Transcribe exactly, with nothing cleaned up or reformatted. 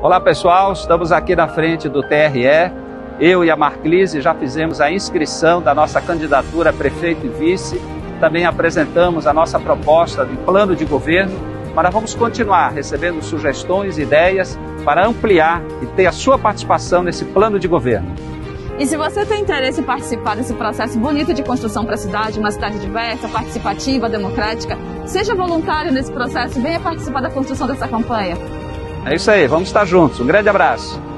Olá pessoal, estamos aqui na frente do T R E. Eu e a Marclise já fizemos a inscrição da nossa candidatura a prefeito e vice. Também apresentamos a nossa proposta de plano de governo, mas nós vamos continuar recebendo sugestões e ideias para ampliar e ter a sua participação nesse plano de governo. E se você tem interesse em participar desse processo bonito de construção para a cidade, uma cidade diversa, participativa, democrática, seja voluntário nesse processo e venha participar da construção dessa campanha. É isso aí, vamos estar juntos. Um grande abraço.